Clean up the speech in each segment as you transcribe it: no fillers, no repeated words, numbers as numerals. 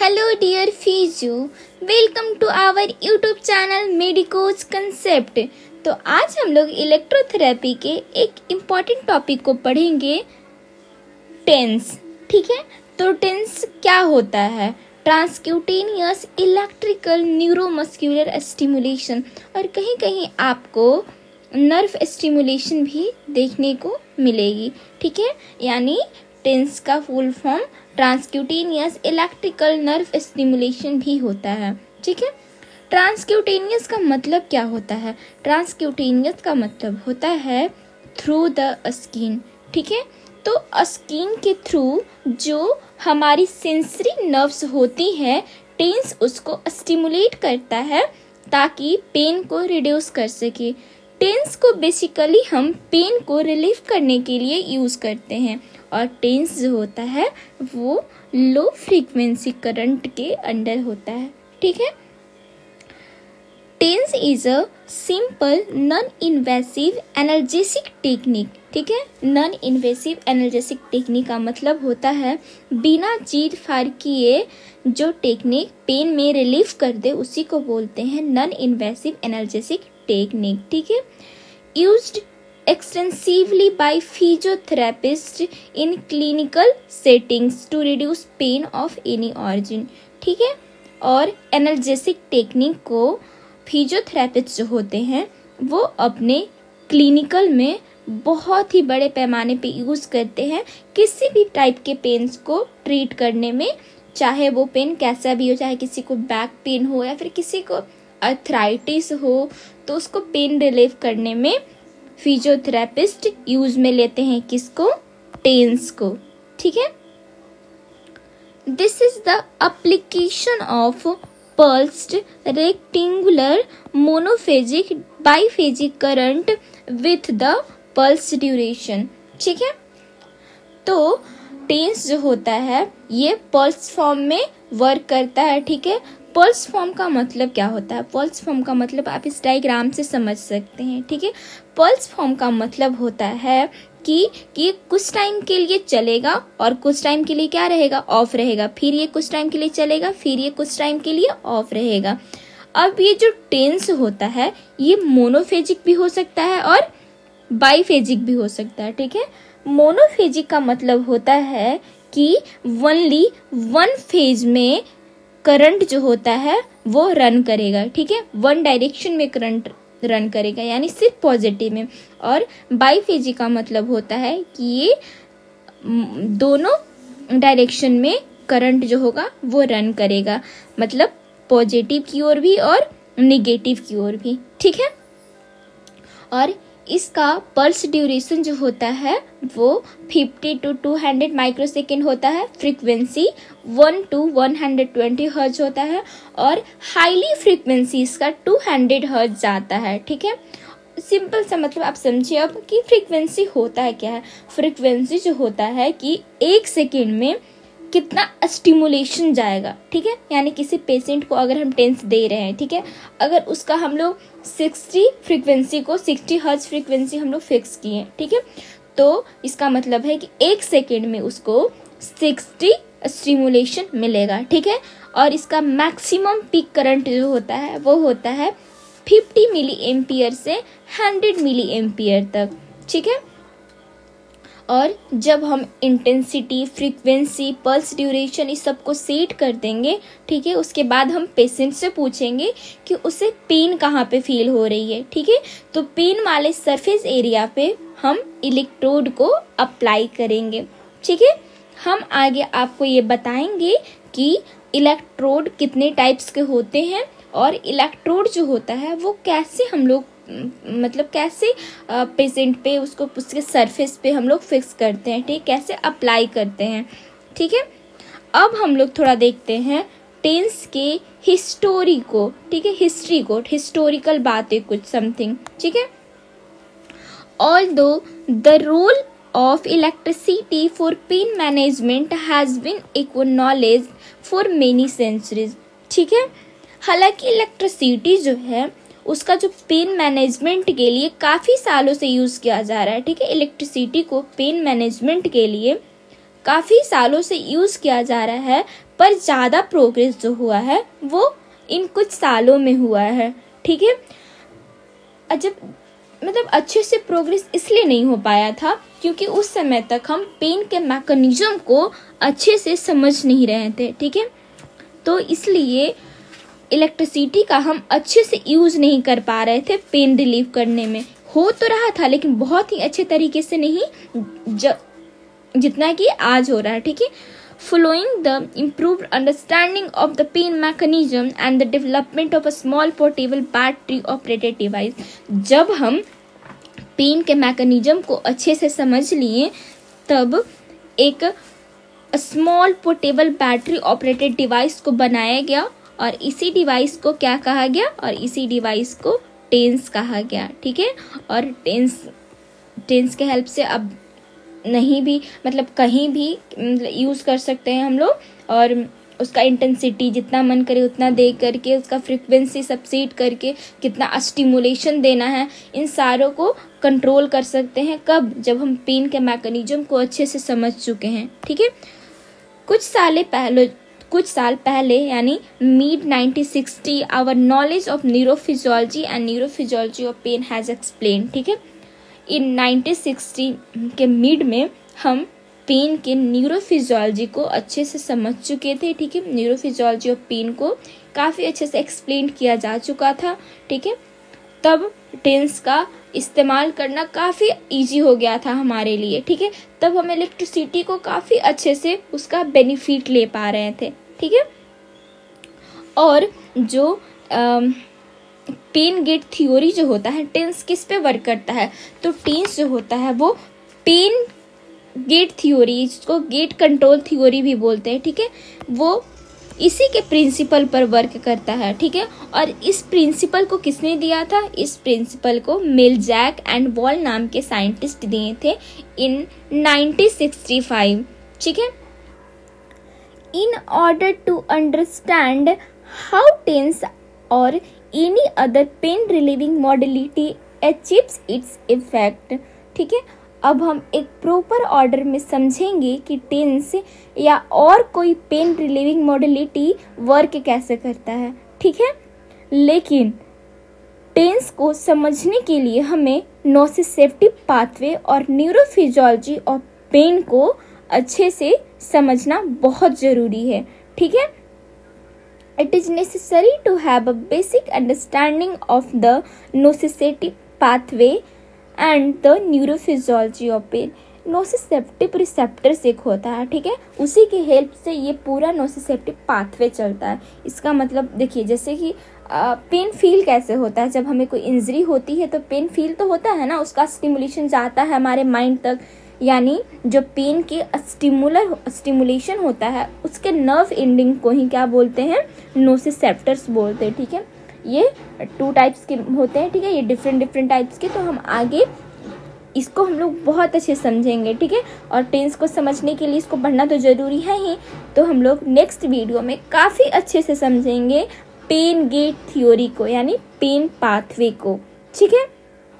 Hello dear Fiju, welcome to our YouTube channel Medico's Concept। तो आज हम लोग इलेक्ट्रोथेरेपी के एक इम्पॉर्टेंट टॉपिक को पढ़ेंगे, टेंस। ठीक है, तो टेंस क्या होता है? ट्रांसक्यूटेनियस इलेक्ट्रिकल न्यूरोमस्कुलर स्टिमुलेशन, और कहीं कहीं आपको नर्व स्टिमुलेशन भी देखने को मिलेगी। ठीक है, यानी टेंस का full form transcutaneous electrical nerve stimulation भी होता है। ठीक है, ट्रांसक्यूटेनियस का मतलब क्या होता है? ट्रांसक्यूटेनियस का मतलब होता है थ्रू द स्किन। ठीक है, तो स्किन के थ्रू जो हमारी सेंसरी नर्व्स होती हैं, टेंस उसको स्टिमुलेट करता है ताकि पेन को रिड्यूस कर सके। टेंस को बेसिकली हम पेन को रिलीफ करने के लिए यूज करते हैं, और टेंस जो होता है वो लो फ्रीक्वेंसी करंट के अंडर होता है। ठीक है, TENS is a simple non invasive analgesic technique. ठीक है, नॉन इन्वेसिव एनाल्जेसिक टेक्निक का मतलब होता है बिना चीर फाड़ किए जो टेक्निक पेन में रिलीफ कर दे, उसी को बोलते हैं नॉन इन्वेसिव एनाल्जेसिक टेक्निक। ठीक है, used extensively by physiotherapists in clinical settings to reduce pain of any origin। ठीक है, और एनाल्जेसिक टेक्निक को फिजियोथेरेपिस्ट जो होते हैं वो अपने क्लिनिकल में बहुत ही बड़े पैमाने पे यूज करते हैं किसी भी टाइप के पेन्स को ट्रीट करने में, चाहे वो पेन कैसा भी हो, चाहे किसी को बैक पेन हो या फिर किसी को अर्थराइटिस हो, तो उसको पेन रिलीफ करने में फिजियोथेरेपिस्ट यूज में लेते हैं किसको? टेंस को। ठीक है, this is the application of pulsed rectangular monophasic biphasic current with the pulse duration. ठीक है, तो टेंस जो होता है ये पल्स फॉर्म में वर्क करता है। ठीक है, पल्स फॉर्म का मतलब क्या होता है? पल्स फॉर्म का मतलब आप इस डायग्राम से समझ सकते हैं। ठीक है, पल्स फॉर्म का मतलब होता है कि कुछ टाइम के लिए चलेगा और कुछ टाइम के लिए क्या रहेगा? ऑफ रहेगा, फिर ये कुछ टाइम के लिए चलेगा, फिर ये कुछ टाइम के लिए ऑफ रहेगा। अब ये जो टेंस होता है ये मोनोफेजिक भी हो सकता है और बाइफेजिक भी हो सकता है। ठीक है, मोनोफेजिक का मतलब होता है कि ओनली वन फेज में करंट जो होता है वो रन करेगा। ठीक है, वन डायरेक्शन में करंट रन करेगा, यानी सिर्फ पॉजिटिव में। और बाइफेजिक का मतलब होता है कि ये दोनों डायरेक्शन में करंट जो होगा वो रन करेगा, मतलब पॉजिटिव की ओर भी और निगेटिव की ओर भी। ठीक है, और इसका पल्स ड्यूरेशन जो होता है वो 50 to 200 माइक्रोसेकेंड होता है, फ्रीक्वेंसी 1 to 120 हर्ट्ज होता है, और हाईली फ्रीक्वेंसी इसका 200 हर्ट्ज जाता है। ठीक है, सिंपल सा मतलब आप समझिए अब कि फ्रीक्वेंसी होता है क्या है। फ्रीक्वेंसी जो होता है कि एक सेकेंड में कितना स्टिमुलेशन जाएगा। ठीक है, यानी किसी पेशेंट को अगर हम टेंस दे रहे हैं, ठीक है, अगर उसका हम लोग 60 फ्रीक्वेंसी को 60 हर्ट्ज फ्रीक्वेंसी हम लोग फिक्स किए, ठीक है, तो इसका मतलब है कि एक सेकेंड में उसको 60 स्टिमुलेशन मिलेगा। ठीक है, और इसका मैक्सिमम पीक करंट जो होता है वो होता है 50 मिली एम्पियर से 100 मिली एम्पियर तक। ठीक है, और जब हम इंटेंसिटी, फ्रीक्वेंसी, पल्स ड्यूरेशन इस सब को सेट कर देंगे, ठीक है, उसके बाद हम पेशेंट से पूछेंगे कि उसे पेन कहाँ पे फील हो रही है। ठीक है, तो पेन वाले सरफेस एरिया पे हम इलेक्ट्रोड को अप्लाई करेंगे। ठीक है, हम आगे आपको ये बताएंगे कि इलेक्ट्रोड कितने टाइप्स के होते हैं, और इलेक्ट्रोड जो होता है वो कैसे हम लोग मतलब कैसे पेशेंट पे उसको उसके सरफेस पे हम लोग फिक्स करते हैं, ठीक, कैसे अप्लाई करते हैं। ठीक है, अब हम लोग थोड़ा देखते हैं टेंस के हिस्टोरी को। ठीक है, हिस्ट्री को, हिस्टोरिकल बातें कुछ समथिंग। ठीक है, although the role of electricity for pain management has been acknowledged for many centuries। ठीक है, हालांकि इलेक्ट्रिसिटी जो है उसका जो पेन मैनेजमेंट के लिए काफी सालों से यूज किया जा रहा है। ठीक है, इलेक्ट्रिसिटी को पेन मैनेजमेंट के लिए काफी सालों से यूज किया जा रहा है, पर ज़्यादा प्रोग्रेस जो हुआ है वो इन कुछ सालों में हुआ है, ठीक है। जब मतलब अच्छे से प्रोग्रेस इसलिए नहीं हो पाया था क्योंकि उस समय तक हम पेन के मैकेनिज्म को अच्छे से समझ नहीं रहे थे, ठीक है। तो इसलिए इलेक्ट्रिसिटी का हम अच्छे से यूज नहीं कर पा रहे थे पेन रिलीव करने में। हो तो रहा था लेकिन बहुत ही अच्छे तरीके से नहीं जितना कि आज हो रहा है, ठीक है। Following the improved understanding of the pain mechanism and the development of a small portable battery operated device, जब हम पेन के मैकेनिज्म को अच्छे से समझ लिए तब एक small portable battery operated device को बनाया गया और इसी डिवाइस को क्या कहा गया, और इसी डिवाइस को टेंस कहा गया, ठीक है। और टेंस के हेल्प से अब नहीं भी मतलब कहीं भी यूज कर सकते हैं हम लोग, और उसका इंटेंसिटी जितना मन करे उतना दे करके, उसका फ्रीक्वेंसी सब सेट करके कितना स्टिमुलेशन देना है, इन सारों को कंट्रोल कर सकते हैं। कब? जब हम पेन के मैकेनिज्म को अच्छे से समझ चुके हैं, ठीक है। कुछ साल पहले यानी mid 1960 our knowledge of neurophysiology and neurophysiology of pain has explain, ठीक है। इन 1960 के मिड में हम पेन के न्यूरोफिजियोलॉजी को अच्छे से समझ चुके थे, ठीक है। न्यूरोफिजियोलॉजी ऑफ पेन को काफ़ी अच्छे से एक्सप्लेन किया जा चुका था, ठीक है। तब टेंस का इस्तेमाल करना काफ़ी इजी हो गया था हमारे लिए, ठीक है। तब हम इलेक्ट्रिसिटी को काफ़ी अच्छे से उसका बेनिफिट ले पा रहे थे, ठीक है। और जो पेन गेट थ्योरी जो होता है, टेंस किस पे वर्क करता है, तो टेंस जो होता है वो पेन गेट थ्योरी, जिसको गेट कंट्रोल थ्योरी भी बोलते हैं, ठीक है, वो इसी के प्रिंसिपल पर वर्क करता है, ठीक है। और इस प्रिंसिपल को किसने दिया था? इस प्रिंसिपल को मिलजैक एंड वॉल नाम के साइंटिस्ट दिए थे इन 1965, ठीक है। In order to understand how TENS और any other pain relieving modality achieves its effect, ठीक है। अब हम एक प्रॉपर ऑर्डर में समझेंगे कि टेंस या और कोई पेन रिलीविंग मॉडलिटी वर्क कैसे करता है, ठीक है। लेकिन टेंस को समझने के लिए हमें नोसिसेप्टिव पाथवे और न्यूरोफिजियोलॉजी ऑफ पेन को अच्छे से समझना बहुत ज़रूरी है, ठीक है। It is necessary to have a basic understanding of the nociceptive pathway and the neurophysiology of pain. Nociceptive receptors एक होता है, ठीक है, उसी की हेल्प से ये पूरा नोसिसेप्टिव पाथवे चलता है। इसका मतलब देखिए, जैसे कि पेन फील कैसे होता है, जब हमें कोई इंजरी होती है तो पेन फील तो होता है ना, उसका स्टिमुलेशन जाता है हमारे माइंड तक, यानी जो पेन के स्टिमुलेशन होता है उसके नर्व एंडिंग को ही क्या बोलते हैं? नोसिसेप्टर्स बोलते हैं, ठीक है। ये 2 टाइप्स के होते हैं, ठीक है, ये डिफरेंट टाइप्स के। तो हम आगे इसको हम लोग बहुत अच्छे समझेंगे, ठीक है। और टेंस को समझने के लिए इसको पढ़ना तो ज़रूरी है ही, तो हम लोग नेक्स्ट वीडियो में काफ़ी अच्छे से समझेंगे पेन गेट थ्योरी को, यानी पेन पाथवे को, ठीक है।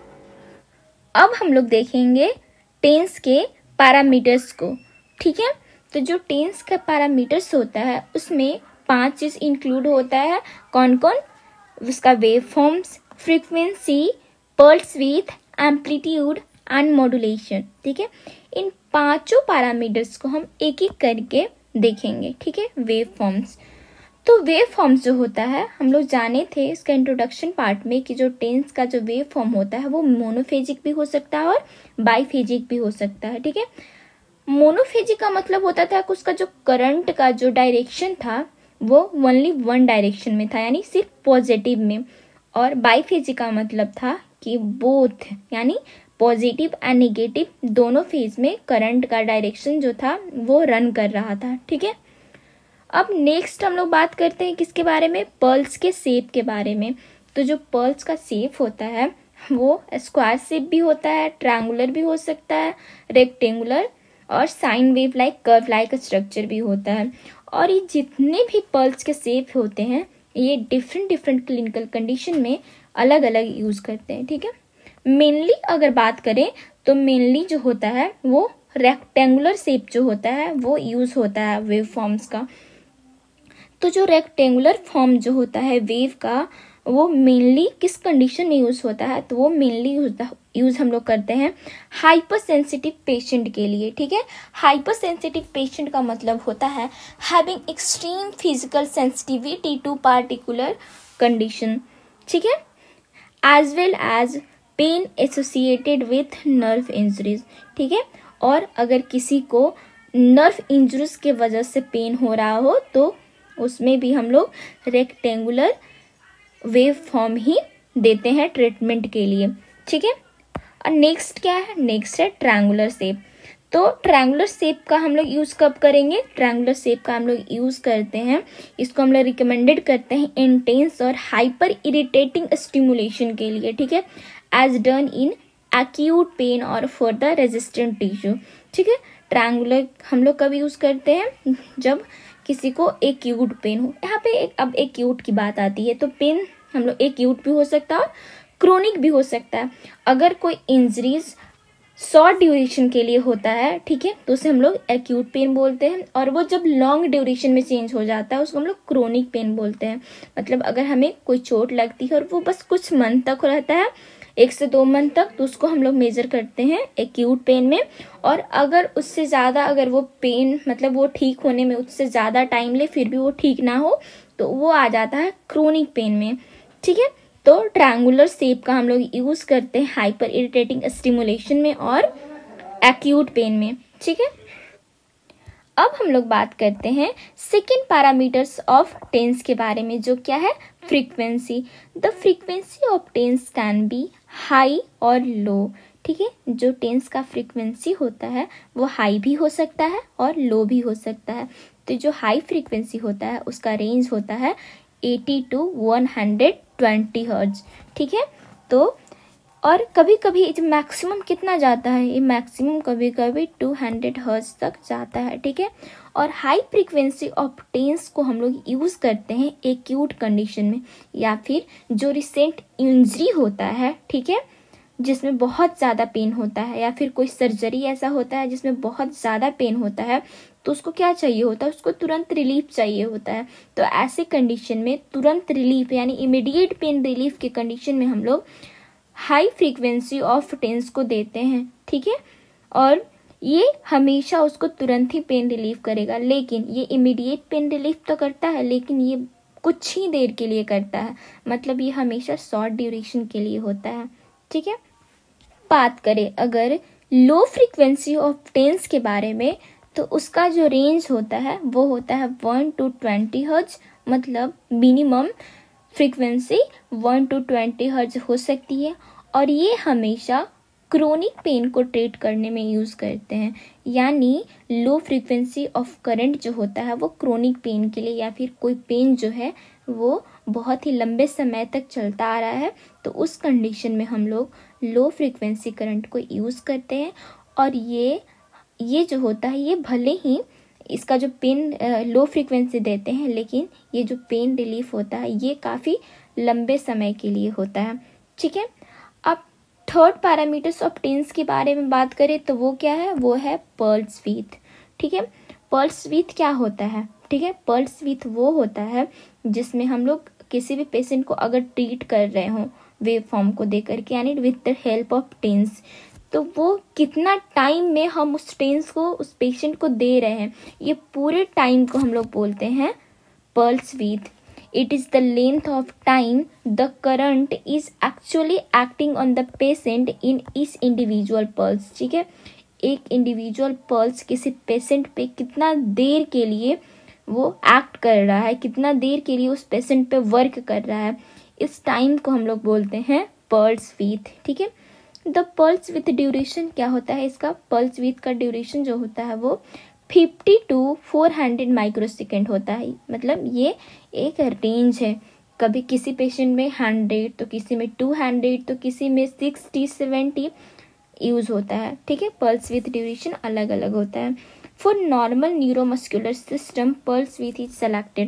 अब हम लोग देखेंगे टेंस के पैरामीटर्स को, ठीक है। तो जो टेंस का पैरामीटर्स होता है उसमें 5 चीज़ इंक्लूड होता है। कौन कौन? उसका wave forms, frequency, pulse width, amplitude and modulation, ठीक है। इन 5 पैरामीटर्स को हम एक एक करके देखेंगे, ठीक है। वेव फॉर्म्स, तो वेव फॉर्म्स जो होता है हम लोग जाने थे इसका इंट्रोडक्शन पार्ट में कि जो टेंस का जो वेव फॉर्म होता है वो मोनोफेजिक भी हो सकता है और बाईफेजिक भी हो सकता है, ठीक है। मोनोफेजिक का मतलब होता था कि उसका जो करंट का जो डायरेक्शन था वो ओनली 1 डायरेक्शन में था, यानी सिर्फ पॉजिटिव में। और बाईफेजिक का मतलब था कि बोथ, यानी पॉजिटिव एंड नेगेटिव दोनों फेज में करंट का डायरेक्शन जो था वो रन कर रहा था, ठीक है। अब नेक्स्ट हम लोग बात करते हैं किसके बारे में? पल्स के शेप के बारे में। तो जो पल्स का शेप होता है वो स्क्वायर शेप भी होता है, ट्रायंगुलर भी हो सकता है, रेक्टेंगुलर और sine wave like curve like structure भी होता है। और ये जितने भी पल्स के शेप होते हैं ये डिफरेंट क्लिनिकल कंडीशन में अलग अलग यूज करते हैं, ठीक है। मेनली अगर बात करें तो मेनली जो होता है वो रेक्टेंगुलर शेप जो होता है वो यूज होता है वेव फॉर्म्स का। तो जो रेक्टेंगुलर फॉर्म जो होता है वेव का, वो मेनली किस कंडीशन में यूज होता है, तो वो मेनली यूज हम लोग करते हैं हाइपर सेंसिटिव पेशेंट के लिए। ठीक है, हाइपर सेंसिटिव पेशेंट का मतलब होता है having extreme physical sensitivity to particular condition. ठीक है, as well as pain associated with nerve injuries. ठीक है, और अगर किसी को नर्व इंजरीज के वजह से पेन हो रहा हो तो उसमें भी हम लोग रेक्टेंगुलर वेव फॉर्म ही देते हैं ट्रीटमेंट के लिए। ठीक है, और नेक्स्ट क्या है, नेक्स्ट है ट्रायंगुलर शेप। तो ट्रायंगुलर शेप का हम लोग यूज कब करेंगे, ट्रायंगुलर शेप का हम लोग यूज करते हैं, इसको हम लोग रिकमेंडेड करते हैं इंटेंस और हाइपर इरिटेटिंग स्टिमुलेशन के लिए। ठीक है, as done in acute pain और फॉर द रेजिस्टेंट टिश्यू। ठीक है, ट्रायंगुलर हम लोग कब यूज करते हैं, जब किसी को एक्यूट पेन हो। यहाँ पे अब एक्यूट की बात आती है, तो पेन हम लोग एक्यूट भी हो सकता है और क्रोनिक भी हो सकता है। अगर कोई इंजरीज शॉर्ट ड्यूरेशन के लिए होता है, ठीक है, तो उसे हम लोग एक्यूट पेन बोलते हैं, और वो जब लॉन्ग ड्यूरेशन में चेंज हो जाता है उसको हम लोग क्रोनिक पेन बोलते हैं। मतलब अगर हमें कोई चोट लगती है और वो बस कुछ मंथ तक रहता है, 1 से 2 मंथ तक, तो उसको हम लोग मेजर करते हैं एक्यूट पेन में। और अगर उससे ज़्यादा, अगर वो पेन मतलब वो ठीक होने में उससे ज़्यादा टाइम ले फिर भी वो ठीक ना हो, तो वो आ जाता है क्रोनिक पेन में। ठीक है, तो ट्रायंगुलर शेप का हम लोग यूज करते हैं हाइपर इरिटेटिंग स्टिमुलेशन में और एक्यूट पेन में। ठीक है, अब हम लोग बात करते हैं सेकेंड पैरामीटर्स ऑफ टेंस के बारे में, जो क्या है frequency. The frequency of TENS can be high और लो। ठीक है, जो टेंस का फ्रीक्वेंसी होता है वो हाई भी हो सकता है और लो भी हो सकता है। तो जो हाई फ्रीक्वेंसी होता है उसका रेंज होता है 80 to 120 हर्ट्ज। ठीक है, तो और कभी कभी मैक्सिमम कितना जाता है, ये मैक्सिमम कभी कभी 200 हर्ट्ज तक जाता है। ठीक है, और हाई फ्रीक्वेंसी ऑफ टेंस को हम लोग यूज करते हैं एक्यूट कंडीशन में, या फिर जो रिसेंट इंजरी होता है, ठीक है, जिसमें बहुत ज़्यादा पेन होता है, या फिर कोई सर्जरी ऐसा होता है जिसमें बहुत ज़्यादा पेन होता है, तो उसको क्या चाहिए होता है, उसको तुरंत रिलीफ चाहिए होता है। तो ऐसे कंडीशन में तुरंत रिलीफ यानी इमीडिएट पेन रिलीफ के कंडीशन में हम लोग हाई फ्रीक्वेंसी ऑफ टेंस को देते हैं। ठीक है, और ये हमेशा उसको तुरंत ही पेन रिलीफ करेगा, लेकिन ये इमीडिएट पेन रिलीफ तो करता है लेकिन ये कुछ ही देर के लिए करता है, मतलब ये हमेशा शॉर्ट ड्यूरेशन के लिए होता है। ठीक है, बात करें अगर लो फ्रीक्वेंसी ऑफ टेंस के बारे में, तो उसका जो रेंज होता है वो होता है 1 to 20 हर्ट्ज। मतलब मिनिमम फ्रीक्वेंसी 1 to 20 हर्ट्ज हो सकती है, और ये हमेशा क्रोनिक पेन को ट्रीट करने में यूज़ करते हैं। यानी लो फ्रीक्वेंसी ऑफ करंट जो होता है वो क्रोनिक पेन के लिए, या फिर कोई पेन जो है वो बहुत ही लंबे समय तक चलता आ रहा है, तो उस कंडीशन में हम लोग लो फ्रीक्वेंसी करंट को यूज़ करते हैं। और ये जो होता है, ये भले ही इसका जो पेन लो फ्रीक्वेंसी देते हैं, लेकिन ये जो पेन रिलीफ होता है ये काफ़ी लंबे समय के लिए होता है। ठीक है, अब थर्ड पैरामीटर्स ऑफ टेंस के बारे में बात करें तो वो क्या है, वो है पल्स विड्थ। ठीक है, पल्स विड्थ क्या होता है, ठीक है, पल्स विड्थ वो होता है जिसमें हम लोग किसी भी पेशेंट को अगर ट्रीट कर रहे हों वेव फॉर्म को दे करके, यानी with the help of TENS, तो वो कितना टाइम में हम उस टेंस को उस पेशेंट को दे रहे हैं, ये पूरे टाइम को हम लोग बोलते हैं pulse width. It is the length of time the current is actually acting on the patient in each individual pulse। ठीक है, एक इंडिविजुअल पल्स किसी पेशेंट पे कितना देर के लिए वो एक्ट कर रहा है, कितना देर के लिए उस पेशेंट पे वर्क कर रहा है, इस टाइम को हम लोग बोलते हैं पल्स विड्थ। ठीक है, द पल्स विथ ड्यूरेशन क्या होता है, इसका पल्स विथ का ड्यूरेशन जो होता है वो 50 to 400 माइक्रोसेकेंड होता है। मतलब ये एक रेंज है, कभी किसी पेशेंट में 100, तो किसी में 200, तो किसी में 60-70 यूज होता है। ठीक है, पल्स विथ ड्यूरेशन अलग अलग होता है। For normal neuromuscular system pulse width is selected.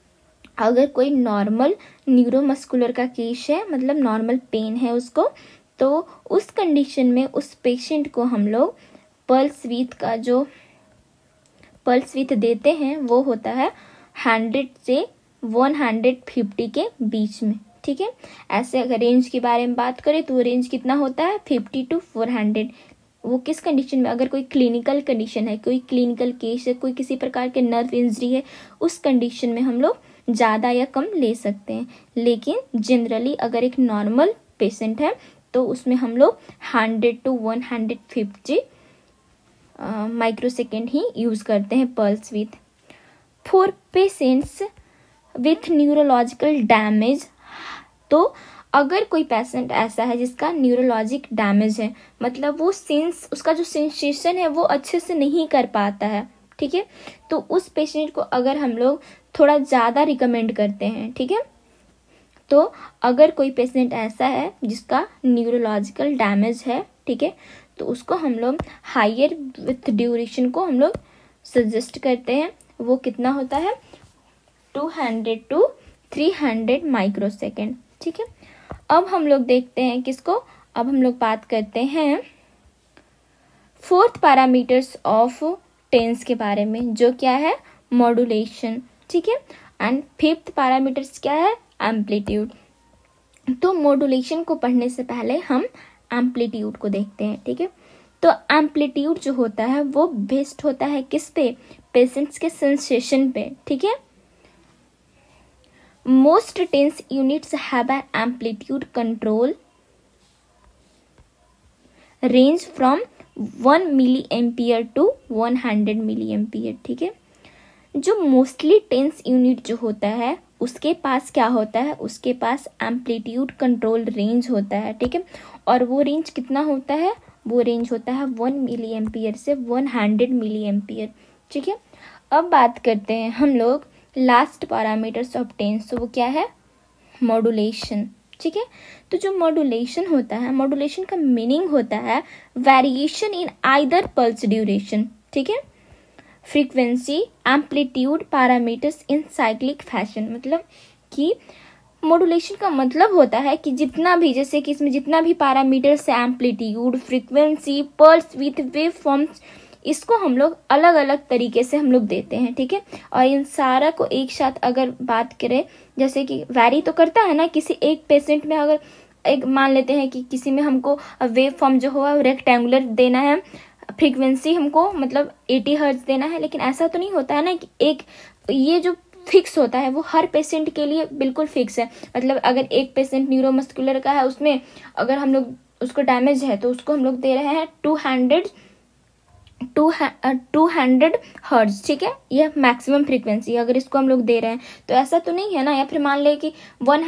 अगर कोई नॉर्मल न्यूरोमस्कुलर का केस है, मतलब नॉर्मल पेन है उसको, तो उस कंडीशन में उस पेशेंट को हम लोग पल्स विथ का जो पल्स विथ देते हैं वो होता है 100 से 150 के बीच में, ठीक है। ऐसे अगर रेंज के बारे में बात करें तो रेंज कितना होता है 50 to 400। वो किस कंडीशन में, अगर कोई क्लिनिकल कंडीशन है, कोई क्लिनिकल केस है, कोई किसी प्रकार के नर्व इंजरी है, उस कंडीशन में हम लोग ज़्यादा या कम ले सकते हैं। लेकिन जनरली अगर एक नॉर्मल पेशेंट है तो उसमें हम लोग 100 to 150 माइक्रोसेकेंड ही यूज़ करते हैं pulse width. For patients with neurological damage, तो अगर कोई पेशेंट ऐसा है जिसका न्यूरोलॉजिक डैमेज है, मतलब वो उसका जो सेंसेशन है वो अच्छे से नहीं कर पाता है, ठीक है, तो उस पेशेंट को अगर हम लोग थोड़ा ज़्यादा रिकमेंड करते हैं, ठीक है। तो अगर कोई पेशेंट ऐसा है जिसका न्यूरोलॉजिकल डैमेज है, ठीक है, तो उसको हम लोग हायर विथ ड्यूरेशन को हम लोग सजेस्ट करते हैं। वो कितना होता है 200 to 300 माइक्रोसेकेंड, ठीक है। अब हम लोग देखते हैं किसको, अब हम लोग बात करते हैं फोर्थ पैरामीटर्स ऑफ टेंस के बारे में, जो क्या है मॉड्यूलेशन, ठीक है। एंड फिफ्थ पैरामीटर्स क्या है एम्पलीट्यूड। तो मॉड्यूलेशन को पढ़ने से पहले हम एम्पलीट्यूड को देखते हैं, ठीक है। तो एम्पलीट्यूड जो होता है वो बेस्ड होता है किस पे, पेशेंट्स के सेंसेशन पे, ठीक है। Most TENS units have an amplitude control range from 1 milliampere to 100 milliampere, ठीक है। जो मोस्टली टेंस यूनिट जो होता है उसके पास क्या होता है, उसके पास एम्पलीट्यूड कंट्रोल रेंज होता है, ठीक है। और वो रेंज कितना होता है, वो रेंज होता है 1 मिली एम्पियर से 100 मिली एम्पियर, ठीक है। अब बात करते हैं हम लोग लास्ट पैरामीटर्स ऑफ टेंस, तो वो क्या है मॉड्यूलेशन, ठीक है। तो जो मॉड्यूलेशन होता है, मॉड्यूलेशन का मीनिंग होता है variation in either pulse duration, ठीक है, frequency, amplitude, parameters in cyclic fashion. मतलब कि मॉड्यूलेशन का मतलब होता है कि जितना भी, जैसे कि इसमें जितना भी पैरामीटर्स है, amplitude, frequency, pulse width wave forms, इसको हम लोग अलग अलग तरीके से हम लोग देते हैं, ठीक है। और इन सारा को एक साथ अगर बात करें, जैसे कि वैरी तो करता है ना, किसी एक पेशेंट में अगर एक मान लेते हैं कि किसी में हमको वेव फॉर्म जो हुआ रेक्टेंगुलर देना है, फ्रीक्वेंसी हमको मतलब 80 हर्ट्ज देना है, लेकिन ऐसा तो नहीं होता है ना कि एक ये जो फिक्स होता है वो हर पेशेंट के लिए बिल्कुल फिक्स है। मतलब अगर एक पेशेंट न्यूरोमस्कुलर का है, उसमें अगर हम लोग उसको डैमेज है तो उसको हम लोग दे रहे हैं 200 हर्ट्ज, ठीक है, ये मैक्सिमम फ्रीक्वेंसी अगर इसको हम लोग दे रहे हैं, तो ऐसा तो नहीं है ना, या फिर मान ले कि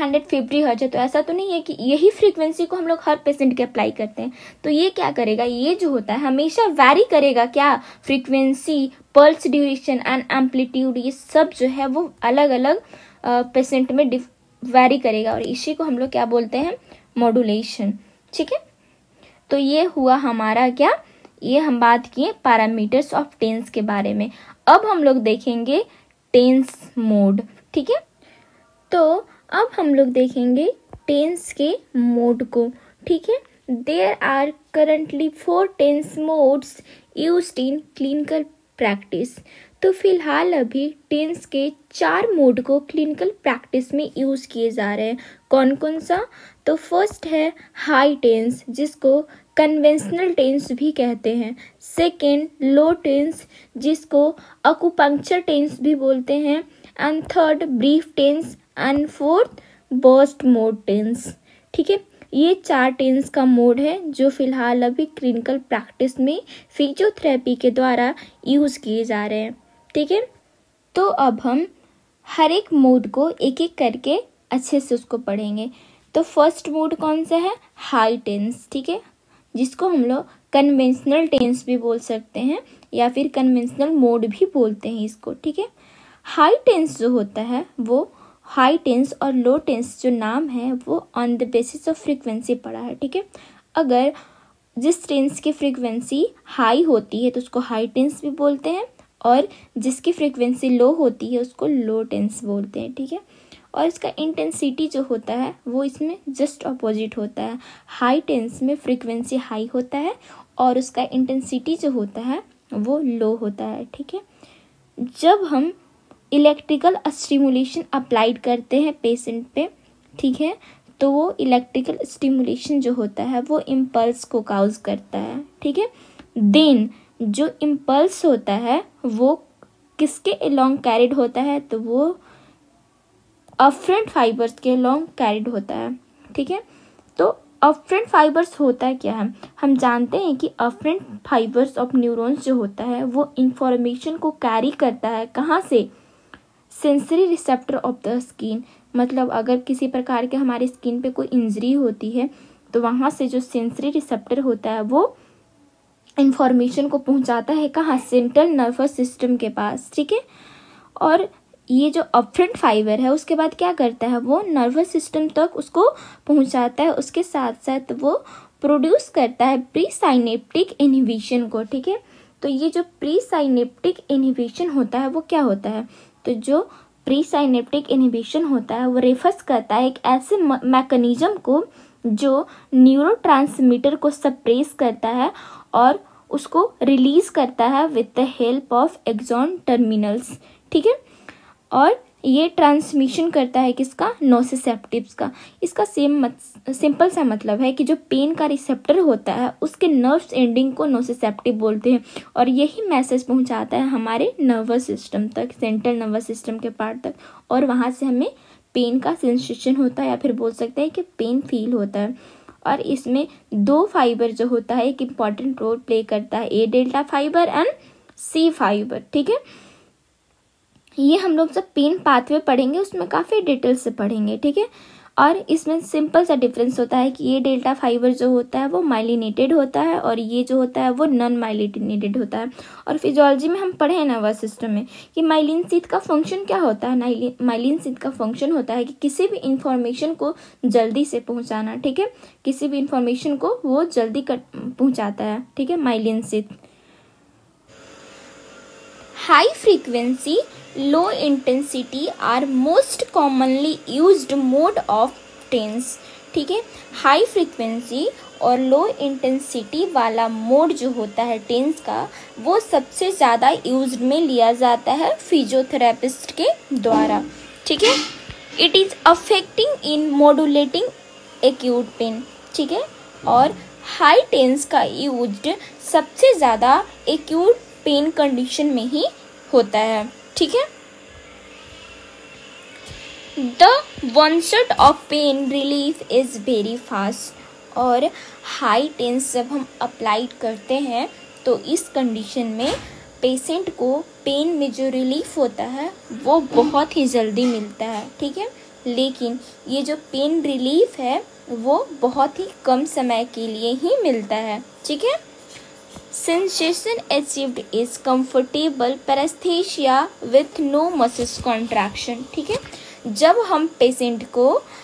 150 हर्ट्ज है, तो ऐसा तो नहीं है कि यही फ्रीक्वेंसी को हम लोग हर पेशेंट के अप्लाई करते हैं। तो ये क्या करेगा, ये जो होता है हमेशा वैरी करेगा, क्या frequency, pulse duration and amplitude, ये सब जो है वो अलग अलग पेशेंट में वैरी करेगा, और इसी को हम लोग क्या बोलते हैं मॉड्यूलेशन, ठीक है। तो ये हुआ हमारा क्या, ये हम बात किए पैरामीटर्स ऑफ टेंस के बारे में। अब हम लोग देखेंगे टेंस मोड, ठीक है। तो अब हम लोग देखेंगे टेंस के मोड को, ठीक है। There are currently 4 TENS modes used in clinical practice. तो फिलहाल अभी टेंस के 4 मोड को क्लिनिकल प्रैक्टिस में यूज किए जा रहे हैं। कौन कौन सा, तो फर्स्ट है हाई टेंस, जिसको कन्वेंशनल टेंस भी कहते हैं। सेकेंड लो टेंस, जिसको अकुपंक्चर टेंस भी बोलते हैं। And third brief TENS, and fourth burst mode TENS, ठीक है। ये 4 टेंस का मोड है जो फिलहाल अभी क्लिनिकल प्रैक्टिस में फिजियोथेरेपी के द्वारा यूज किए जा रहे हैं, ठीक है। तो अब हम हर एक मोड को एक एक करके अच्छे से उसको पढ़ेंगे। तो फर्स्ट मोड कौन सा है, हाई टेंस, ठीक है, जिसको हम लोग कन्वेंशनल टेंस भी बोल सकते हैं या फिर कन्वेंशनल मोड भी बोलते हैं इसको, ठीक है। हाई टेंस जो होता है वो हाई टेंस और लो टेंस जो नाम है वो on the basis of frequency पड़ा है, ठीक है। अगर जिस टेंस की फ्रीक्वेंसी हाई होती है तो उसको हाई टेंस भी बोलते हैं, और जिसकी फ्रीक्वेंसी लो होती है उसको लो टेंस बोलते हैं, ठीक है। और इसका इंटेंसिटी जो होता है वो इसमें जस्ट अपोजिट होता है। हाई टेंस में फ्रीक्वेंसी हाई होता है और उसका इंटेंसिटी जो होता है वो लो होता है, ठीक है। जब हम इलेक्ट्रिकल स्टिमुलेशन अप्लाइड करते हैं पेशेंट पे, ठीक है, तो वो इलेक्ट्रिकल स्टिमुलेशन जो होता है वो इम्पल्स को काउज करता है, ठीक है। देन जो इम्पल्स होता है वो किसके अलोंग कैरिड होता है, तो वो अफरेंट फाइबर्स के अलोंग कैरिड होता है, ठीक है। तो अफरेंट फाइबर्स होता है क्या है, हम जानते हैं कि अफरेंट फाइबर्स ऑफ न्यूरॉन्स जो होता है वो इंफॉर्मेशन को कैरी करता है कहाँ से, sensory receptor of the skin, मतलब अगर किसी प्रकार के हमारे स्किन पे कोई इंजरी होती है तो वहाँ से जो सेंसरी रिसेप्टर होता है वो इंफॉर्मेशन को पहुँचाता है कहाँ, सेंट्रल नर्वस सिस्टम के पास, ठीक है। और ये जो अफरेंट फाइबर है उसके बाद क्या करता है, वो नर्वस सिस्टम तक उसको पहुँचाता है, उसके साथ साथ वो प्रोड्यूस करता है प्री साइनेप्टिक इनहिबिशन को, ठीक है। तो ये जो प्री साइनेप्टिक इनहिबिशन होता है वो क्या होता है, तो जो प्री साइनेप्टिक इनहिबिशन होता है वो रेफर्स करता है एक ऐसे मैकेनिज्म को जो न्यूरोट्रांसमीटर को सप्रेस करता है और उसको रिलीज करता है with the help of axon terminals, ठीक है। और ये ट्रांसमिशन करता है किसका, नोसिसेप्टिव्स का। इसका सिंपल सा मतलब है कि जो पेन का रिसेप्टर होता है उसके नर्व्स एंडिंग को नोसिसेप्टिव बोलते हैं और यही मैसेज पहुंचाता है हमारे नर्वस सिस्टम तक, सेंट्रल नर्वस सिस्टम के पार्ट तक, और वहाँ से हमें पेन का सेंसेशन होता है या फिर बोल सकते हैं कि पेन फील होता है। और इसमें दो फाइबर जो होता है एक इम्पॉर्टेंट रोल प्ले करता है, A delta fibre and C fibre, ठीक है। ये हम लोग जब पेन पाथवे पढ़ेंगे उसमें काफ़ी डिटेल से पढ़ेंगे, ठीक है। और इसमें सिंपल सा डिफरेंस होता है कि ये डेल्टा फाइबर जो होता है वो माइलिनेटेड होता है और ये जो होता है वो नॉन माइलिनेटेड होता है। और फिजियोलॉजी में हम पढ़े हैं नर्वस सिस्टम में कि माइलिन शीथ का फंक्शन क्या होता है, माइलिन शीथ का फंक्शन होता है कि किसी भी इंफॉर्मेशन को जल्दी से पहुंचाना, ठीक है, किसी भी इंफॉर्मेशन को वो जल्दी पहुंचाता है, ठीक है, myelin sheath. High frequency low intensity are most commonly used mode of TENS, ठीक है। हाई फ्रीक्वेंसी और लो इंटेंसिटी वाला मोड जो होता है टेंस का वो सबसे ज़्यादा यूज में लिया जाता है फिजियोथेरेपिस्ट के द्वारा, ठीक है। It is affecting in modulating acute pain, ठीक है। और हाई टेंस का यूज सबसे ज़्यादा एक्यूट पेन कंडीशन में ही होता है, ठीक है। The onset of pain relief is very fast, और हाई टेंस जब हम अप्लाइड करते हैं तो इस कंडीशन में पेशेंट को पेन में जो रिलीफ होता है वो बहुत ही जल्दी मिलता है, ठीक है। लेकिन ये जो पेन रिलीफ है वो बहुत ही कम समय के लिए ही मिलता है, ठीक है। Sensation achieved is comfortable paresthesia with no muscle contraction, ठीक है। जब हम पेशेंट को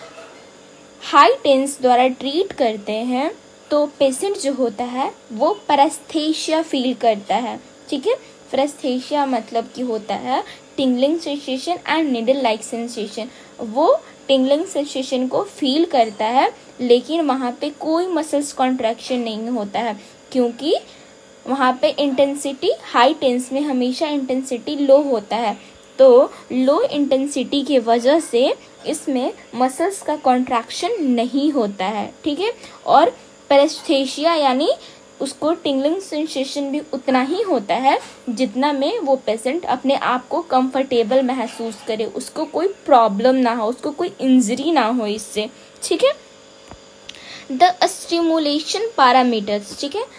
हाई टेंस द्वारा ट्रीट करते हैं तो पेशेंट जो होता है वो पैरेस्थेशिया फील करता है, ठीक है। पैरेस्थेशिया मतलब कि होता है tingling sensation and needle like sensation. वो टिंगलिंग सेंसेशन को फील करता है लेकिन वहाँ पे कोई मसल्स कॉन्ट्रैक्शन नहीं होता है, क्योंकि वहाँ पे इंटेंसिटी हाई टेंस में हमेशा इंटेंसिटी लो होता है, तो लो इंटेंसिटी की वजह से इसमें मसल्स का कॉन्ट्रैक्शन नहीं होता है, ठीक है। और पैरेस्थेशिया यानी उसको टिंगलिंग सेंसेशन भी उतना ही होता है जितना में वो पेशेंट अपने आप को कंफर्टेबल महसूस करे, उसको कोई प्रॉब्लम ना हो, उसको कोई इंजरी ना हो इससे, ठीक है। द स्टिमुलेशन पैरामीटर्स, ठीक है।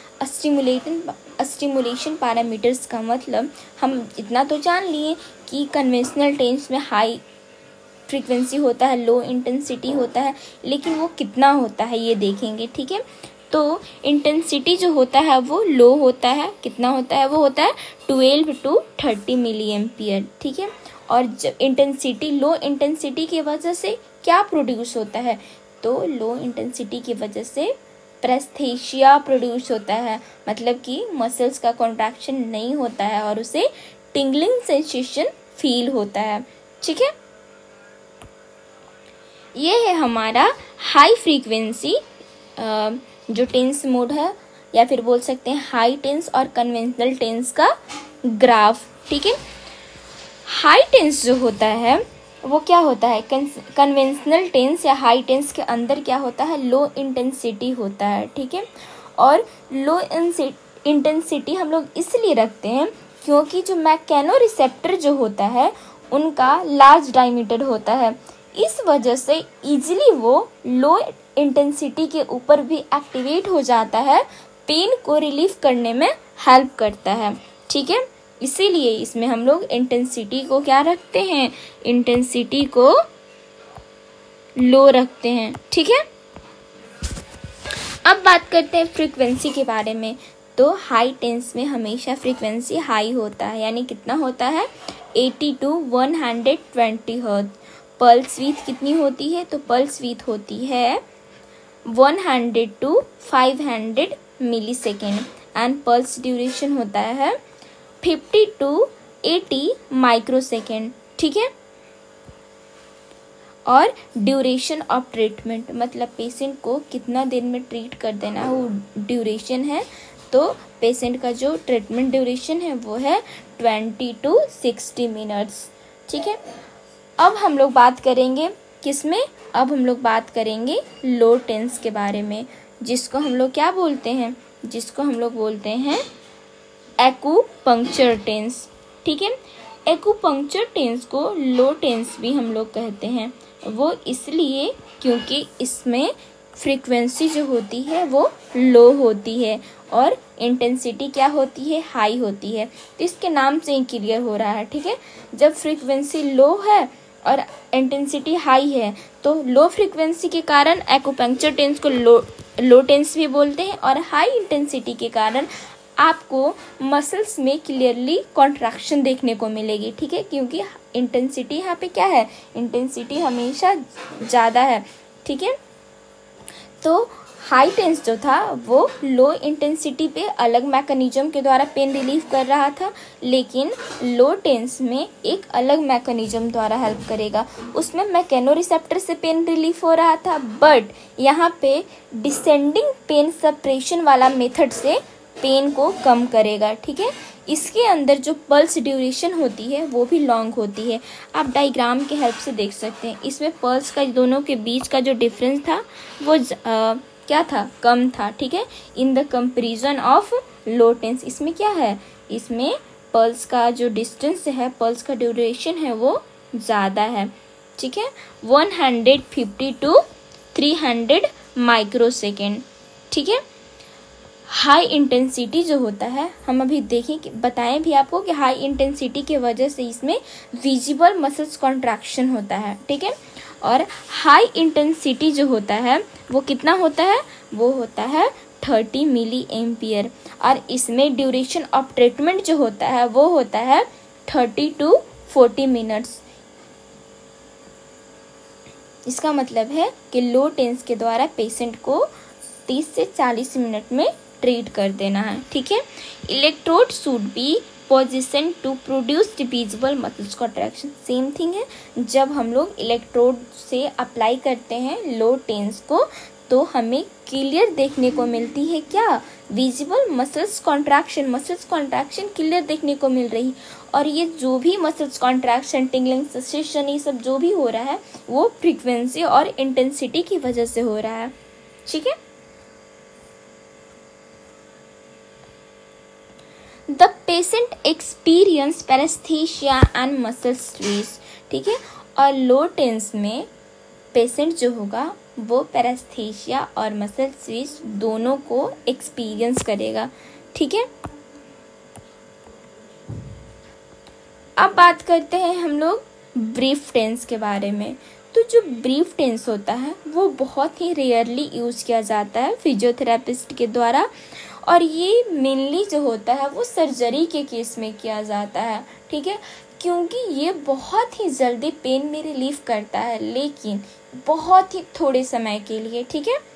स्टिमुलेशन पैरामीटर्स का मतलब हम इतना तो जान लिए कि कन्वेंशनल टेंस में हाई फ्रीक्वेंसी होता है, लो इंटेंसिटी होता है, लेकिन वो कितना होता है ये देखेंगे, ठीक है। तो इंटेंसिटी जो होता है वो लो होता है, कितना होता है, वो होता है 12 to 30 मिली एम्पियर, ठीक है। और जब इंटेंसिटी लो इंटेंसिटी की वजह से क्या प्रोड्यूस होता है, तो लो इंटेंसिटी की वजह से पैरेस्थेशिया प्रोड्यूस होता है, मतलब कि मसल्स का कॉन्ट्रैक्शन नहीं होता है और उसे टिंगलिंग सेंसेशन फील होता है, ठीक है। ये है हमारा हाई फ्रीक्वेंसी जो टेंस मोड है, या फिर बोल सकते हैं हाई टेंस और कन्वेंशनल टेंस का ग्राफ, ठीक है। हाई टेंस जो होता है वो क्या होता है, कन्वेंशनल टेंस या हाई टेंस के अंदर क्या होता है, लो इंटेंसिटी होता है, ठीक है। और लो इंटेंसिटी हम लोग इसलिए रखते हैं क्योंकि जो मैकेनो रिसेप्टर जो होता है उनका लार्ज डायमीटर होता है, इस वजह से इजीली वो लो इंटेंसिटी के ऊपर भी एक्टिवेट हो जाता है, पेन को रिलीफ करने में हेल्प करता है, ठीक है। इसीलिए इसमें हम लोग इंटेंसिटी को क्या रखते हैं, इंटेंसिटी को लो रखते हैं, ठीक है। अब बात करते हैं फ्रीक्वेंसी के बारे में। तो हाई टेंस में हमेशा फ्रीक्वेंसी हाई होता है, यानी कितना होता है 80 to 120 हर्ट्ज। पल्स विड्थ कितनी होती है, तो पल्स विड्थ होती है 100 to 500 millisecond and pulse duration होता है 50 to 80 माइक्रो सेकेंड, ठीक है। और ड्यूरेशन ऑफ ट्रीटमेंट मतलब पेशेंट को कितना दिन में ट्रीट कर देना है वो ड्यूरेशन है। तो पेशेंट का जो ट्रीटमेंट ड्यूरेशन है वो है 20 to 60 मिनट्स, ठीक है। अब हम लोग बात करेंगे किसमें, अब हम लोग बात करेंगे लो टेंस के बारे में, जिसको हम लोग क्या बोलते हैं, जिसको हम लोग बोलते हैं एक्यूपंक्चर टेंस, ठीक है। एक्यूपंक्चर टेंस को लो टेंस भी हम लोग कहते हैं, वो इसलिए क्योंकि इसमें फ्रीक्वेंसी जो होती है वो लो होती है और इंटेंसिटी क्या होती है, हाई होती है। तो इसके नाम से ही क्लियर हो रहा है, ठीक है। जब फ्रीक्वेंसी लो है और इंटेंसिटी हाई है तो लो फ्रीक्वेंसी के कारण एक्यूपंक्चर टेंस को लो टेंस भी बोलते हैं, और हाई इंटेंसिटी के कारण आपको मसल्स में क्लियरली कॉन्ट्रैक्शन देखने को मिलेगी, ठीक है। क्योंकि इंटेंसिटी यहाँ पे क्या है, इंटेंसिटी हमेशा ज़्यादा है, ठीक है। तो हाई टेंस जो था वो लो इंटेंसिटी पे अलग मैकेनिज्म के द्वारा पेन रिलीफ कर रहा था, लेकिन लो टेंस में एक अलग मैकेनिज्म द्वारा हेल्प करेगा। उसमें मैकेनो रिसेप्टर से पेन रिलीफ हो रहा था, बट यहाँ पे डिसेंडिंग पेन सप्रेशन वाला मेथड से पेन को कम करेगा, ठीक है। इसके अंदर जो पल्स ड्यूरेशन होती है वो भी लॉन्ग होती है। आप डायग्राम के हेल्प से देख सकते हैं, इसमें पल्स का दोनों के बीच का जो डिफरेंस था वो क्या था, कम था, ठीक है, in the comparison of low TENS. इसमें क्या है, इसमें पल्स का जो डिस्टेंस है, पल्स का ड्यूरेशन है वो ज़्यादा है, ठीक है, 150 to 300 माइक्रो सेकेंड, ठीक है। हाई इंटेंसिटी जो होता है, हम अभी देखें कि बताएं भी आपको कि हाई इंटेंसिटी की वजह से इसमें विजिबल मसल्स कॉन्ट्रैक्शन होता है, ठीक है। और हाई इंटेंसिटी जो होता है वो कितना होता है, वो होता है 30 मिली एम्पियर, और इसमें ड्यूरेशन ऑफ ट्रीटमेंट जो होता है वो होता है 30 to 40 मिनट्स। इसका मतलब है कि लो टेंस के द्वारा पेशेंट को 30 से 40 मिनट में ट्रीट कर देना है, ठीक है। Electrode should be position to produce visible muscles contraction, same thing है। जब हम लोग इलेक्ट्रोड से अप्लाई करते हैं लो टेंस को तो हमें क्लियर देखने को मिलती है क्या, विजिबल मसल्स कॉन्ट्रैक्शन क्लियर देखने को मिल रही। और ये जो भी मसल्स कॉन्ट्रैक्शन, टिंगलिंग सेंसेशन, ये सब जो भी हो रहा है वो फ्रीक्वेंसी और इंटेंसिटी की वजह से हो रहा है, ठीक है। The patient experience paresthesia and muscle stress, ठीक है। और लो टेंस में पेशेंट जो होगा वो पैरेस्थीसिया और मसल स्ट्रेस दोनों को एक्सपीरियंस करेगा, ठीक है। अब बात करते हैं हम लोग ब्रीफ टेंस के बारे में। तो जो ब्रीफ टेंस होता है वो बहुत ही रेयरली यूज किया जाता है फिजियोथेरेपिस्ट के द्वारा, और ये मेनली जो होता है वो सर्जरी के केस में किया जाता है, ठीक है। क्योंकि ये बहुत ही जल्दी पेन में रिलीफ करता है, लेकिन बहुत ही थोड़े समय के लिए, ठीक है।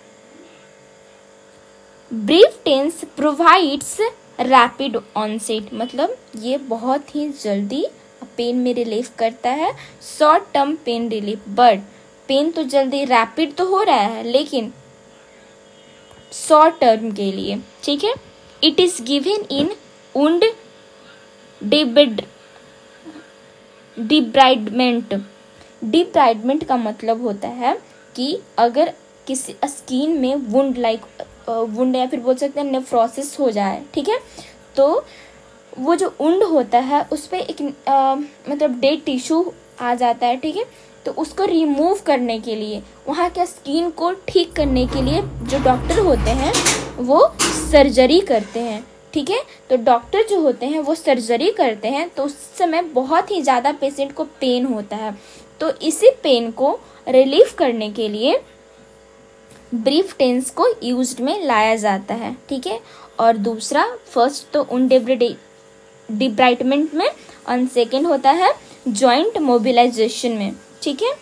Brief TENS provides rapid onset, मतलब ये बहुत ही जल्दी पेन में रिलीफ करता है, short term pain relief. But pain तो जल्दी रैपिड तो हो रहा है लेकिन शॉर्ट टर्म के लिए, ठीक है। It is given in wound debridement. Debridement का मतलब होता है कि अगर किसी स्किन में वुंड वुंड या फिर बोल सकते हैं नेफ्रोसिस हो जाए, ठीक है, तो वो जो वुंड होता है उस पर एक मतलब डेड टिश्यू आ जाता है, ठीक है, तो उसको रिमूव करने के लिए, वहाँ के स्किन को ठीक करने के लिए जो डॉक्टर होते हैं वो सर्जरी करते हैं, ठीक है। तो डॉक्टर जो होते हैं वो सर्जरी करते हैं, तो उस समय बहुत ही ज़्यादा पेशेंट को पेन होता है, तो इसी पेन को रिलीफ करने के लिए ब्रीफ टेंस को यूज्ड में लाया जाता है, ठीक है। और दूसरा, फर्स्ट तो डिब्राइटमेंट में, और सेकेंड होता है जॉइंट मोबिलाइजेशन में, ठीक है।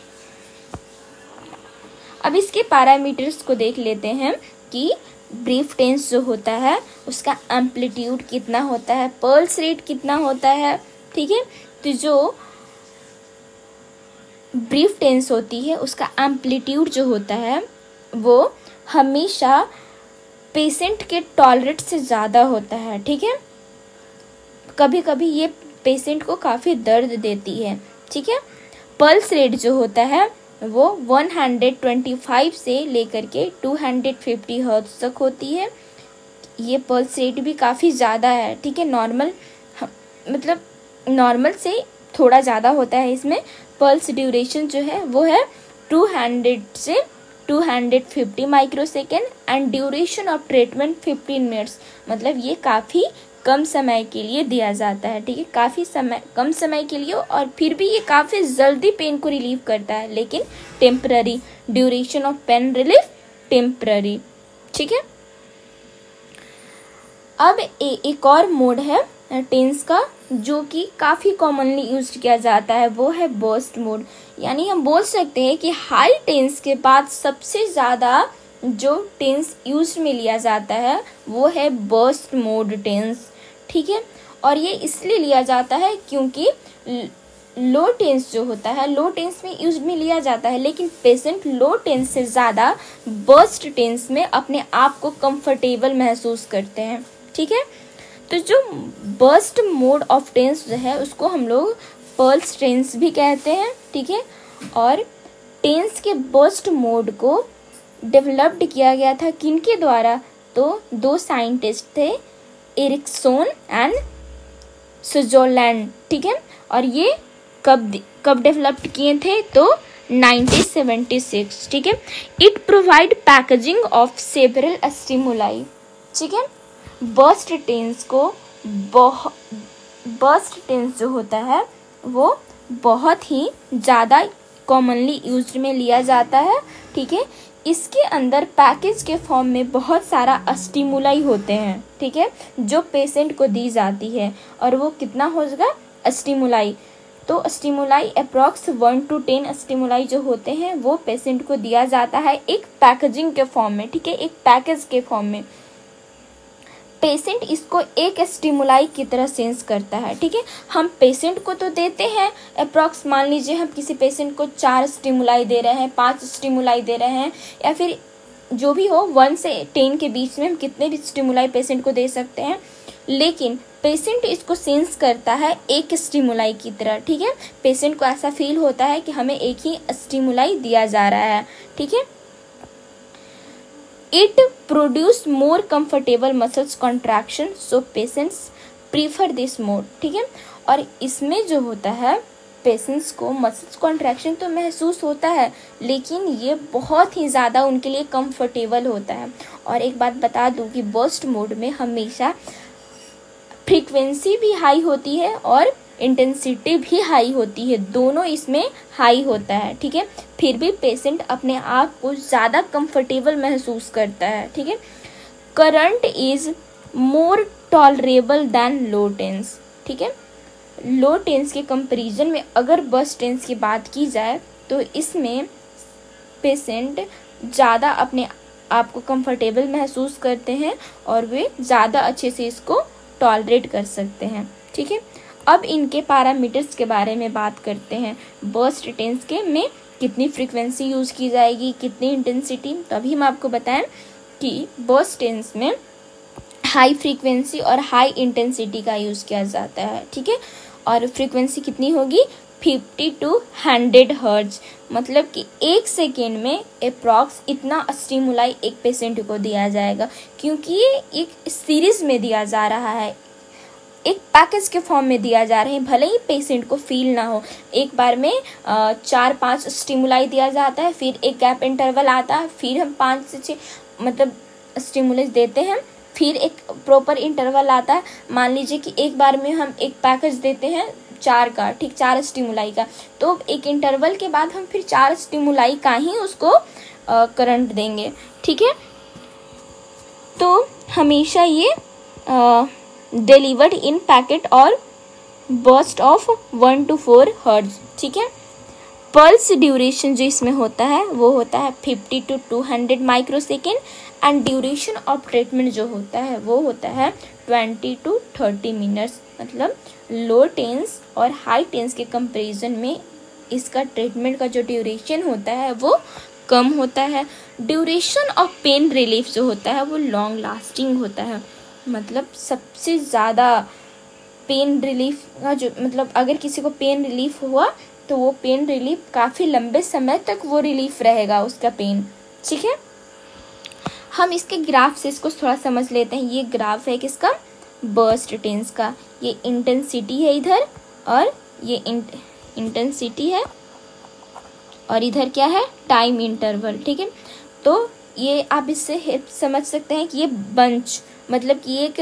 अब इसके पैरामीटर्स को देख लेते हैं कि ब्रीफ टेंस जो होता है उसका एम्पलीट्यूड कितना होता है, पल्स रेट कितना होता है, ठीक है। तो जो ब्रीफ टेंस होती है उसका एम्पलीट्यूड जो होता है वो हमेशा पेशेंट के टॉलरेट से ज़्यादा होता है, ठीक है। कभी कभी ये पेशेंट को काफ़ी दर्द देती है, ठीक है। पल्स रेट जो होता है वो 125 से लेकर के 250 हर्ट्ज तक होती है। ये पल्स रेट भी काफ़ी ज़्यादा है, ठीक है। मतलब नॉर्मल से थोड़ा ज़्यादा होता है इसमें। पल्स ड्यूरेशन जो है वो है 200 से 250 microsecond and duration of treatment 15 minutes. मतलब ये काफ़ी कम समय के लिए दिया जाता है, ठीक है, काफ़ी कम समय के लिए, और फिर भी ये काफ़ी जल्दी पेन को रिलीव करता है, लेकिन temporary, duration of pain relief temporary, ठीक है। अब एक और मोड है टेंस का जो कि काफ़ी कॉमनली यूज किया जाता है, वो है बर्स्ट मोड। यानी हम बोल सकते हैं कि हाई टेंस के बाद सबसे ज़्यादा जो टेंस यूज में लिया जाता है वो है बर्स्ट मोड टेंस, ठीक है। और ये इसलिए लिया जाता है क्योंकि लो टेंस जो होता है लो टेंस में यूज में लिया जाता है, लेकिन पेशेंट लो टेंस से ज़्यादा बर्स्ट टेंस में अपने आप को कंफर्टेबल महसूस करते हैं, ठीक है। तो जो बर्स्ट मोड ऑफ टेंस जो है उसको हम लोग पल्स टेंस भी कहते हैं, ठीक है। और टेंस के बर्स्ट मोड को डेवलप्ड किया गया था किनके द्वारा, तो दो साइंटिस्ट थे, एरिक्सन एंड स्विट्जरलैंड, ठीक है। और ये कब डेवलप्ड किए थे, तो 1976, ठीक है। It provide packaging of several stimuli, ठीक है। बर्स्ट टेंस जो होता है वो बहुत ही ज़्यादा कॉमनली यूज्ड में लिया जाता है, ठीक है। इसके अंदर पैकेज के फॉर्म में बहुत सारा स्टिमुलाई होते हैं, ठीक है, जो पेशेंट को दी जाती है। और वो कितना होगा स्टिमुलाई, तो स्टिमुलाई अप्रॉक्स 1 to 10 स्टिमुलाई जो होते हैं वो पेशेंट को दिया जाता है एक पैकेजिंग के फॉर्म में, ठीक है, एक पैकेज के फॉर्म में। पेशेंट इसको एक स्टिमुलाई की तरह सेंस करता है, ठीक है। हम पेशेंट को तो देते हैं अप्रॉक्स, मान लीजिए हम किसी पेशेंट को 4 स्टिमुलाई दे रहे हैं, 5 स्टिमुलाई दे रहे हैं, या फिर जो भी हो 1 से 10 के बीच में हम कितने भी स्टिमुलाई पेशेंट को दे सकते हैं, लेकिन पेशेंट इसको सेंस करता है एक स्टिमुलाई की तरह, ठीक है। पेशेंट को ऐसा फील होता है कि हमें एक ही स्टिमुलाई दिया जा रहा है, ठीक है। It produce more comfortable muscles contraction, so patients prefer this mode, ठीक है। और इसमें जो होता है पेशेंट्स को मसल्स कॉन्ट्रैक्शन तो महसूस होता है, लेकिन ये बहुत ही ज़्यादा उनके लिए कंफर्टेबल होता है। और एक बात बता दूं कि बर्स्ट मोड में हमेशा फ्रीक्वेंसी भी हाई होती है और इंटेंसिटी भी हाई होती है, दोनों इसमें हाई होता है, ठीक है। फिर भी पेशेंट अपने आप को ज़्यादा कंफर्टेबल महसूस करता है, ठीक है। Current is more tolerable than low TENS, ठीक है। लो टेंस के कंपैरिजन में अगर बर्स्ट टेंस की बात की जाए तो इसमें पेशेंट ज़्यादा अपने आप को कंफर्टेबल महसूस करते हैं और वे ज़्यादा अच्छे से इसको टॉलरेट कर सकते हैं, ठीक है। अब इनके पैरामीटर्स के बारे में बात करते हैं। बर्स्ट टेंस के में कितनी फ्रीक्वेंसी यूज़ की जाएगी, कितनी इंटेंसिटी, तो अभी हम आपको बताएं कि बर्स्ट टेंस में हाई फ्रीक्वेंसी और हाई इंटेंसिटी का यूज़ किया जाता है, ठीक है। और फ्रीक्वेंसी कितनी होगी 50 to 100 हर्ट्ज। मतलब कि 1 सेकेंड में अप्रॉक्स इतना स्टिमुलाई एक पेशेंट को दिया जाएगा, क्योंकि ये एक सीरीज में दिया जा रहा है, एक पैकेज के फॉर्म में दिया जा रहा है। भले ही पेशेंट को फील ना हो, एक बार में 4-5 स्टिमुलाई दिया जाता है, फिर एक गैप इंटरवल आता है, फिर हम 5 से 6 मतलब स्टिमुलस देते हैं, फिर एक प्रॉपर इंटरवल आता है। मान लीजिए कि एक बार में हम एक पैकेज देते हैं 4 का, ठीक, 4 स्टिमुलाई का, तो एक इंटरवल के बाद हम फिर 4 स्टिमुलाई का ही उसको करंट देंगे, ठीक है। तो हमेशा ये डिलीवर्ड इन पैकेट और बर्स्ट ऑफ 1 to 4 हर्ट्ज, ठीक है। पल्स ड्यूरेशन जो इसमें होता है वो होता है 50 to 200 microsecond, and duration of treatment जो होता है वो होता है 20 to 30 मिनट्स। मतलब लो टेंस और हाई टेंस के कंपैरिजन में इसका ट्रीटमेंट का जो ड्यूरेशन होता है वो कम होता है। ड्यूरेशन ऑफ पेन रिलीफ जो होता है वो लॉन्ग लास्टिंग होता है। मतलब सबसे ज़्यादा पेन रिलीफ का जो मतलब अगर किसी को पेन रिलीफ हुआ तो वो पेन रिलीफ काफ़ी लंबे समय तक वो रिलीफ रहेगा उसका पेन, ठीक है। हम इसके ग्राफ से इसको थोड़ा समझ लेते हैं। ये ग्राफ है किसका, बर्स्ट टेंस का। ये इंटेंसिटी है इधर, और ये इंटेंसिटी है, और इधर क्या है, टाइम इंटरवल, ठीक है। तो ये आप इससे समझ सकते हैं कि ये बंच मतलब कि एक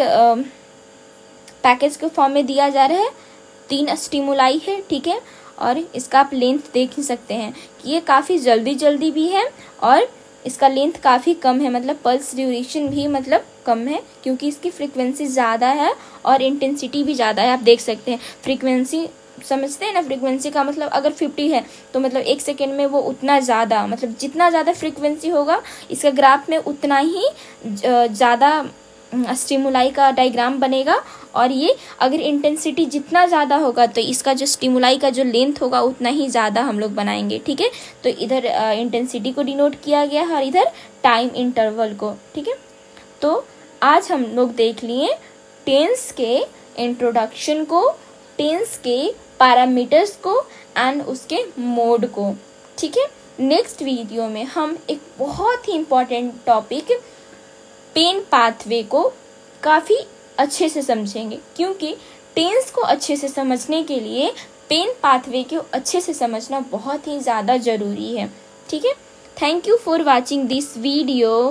पैकेज के फॉर्म में दिया जा रहा है, 3 स्टिमुलाई है, ठीक है। और इसका आप लेंथ देख ही सकते हैं कि ये काफ़ी जल्दी भी है और इसका लेंथ काफ़ी कम है। मतलब पल्स ड्यूरेशन भी मतलब कम है, क्योंकि इसकी फ्रीक्वेंसी ज़्यादा है और इंटेंसिटी भी ज़्यादा है। आप देख सकते हैं फ्रीक्वेंसी, समझते हैं ना, फ्रीक्वेंसी का मतलब अगर 50 है तो मतलब 1 सेकेंड में वो उतना ज़्यादा, मतलब जितना ज़्यादा फ्रीक्वेंसी होगा इसका ग्राफ में उतना ही ज़्यादा स्टिमुलाई का डायग्राम बनेगा। और ये अगर इंटेंसिटी जितना ज़्यादा होगा तो इसका जो स्टिमुलाई का जो लेंथ होगा उतना ही ज़्यादा हम लोग बनाएंगे, ठीक है। तो इधर इंटेंसिटी को डिनोट किया गया है और इधर टाइम इंटरवल को, ठीक है। तो आज हम लोग देख लिए टेंस के इंट्रोडक्शन को, टेंस के पैरामीटर्स को एंड उसके मोड को, ठीक है। नेक्स्ट वीडियो में हम एक बहुत ही इम्पोर्टेंट टॉपिक पेन पाथवे को काफ़ी अच्छे से समझेंगे, क्योंकि टेंस को अच्छे से समझने के लिए पेन पाथवे को अच्छे से समझना बहुत ही ज़्यादा ज़रूरी है, ठीक है। Thank you for watching this video.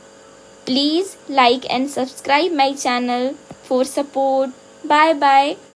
Please like and subscribe my channel for support. Bye bye.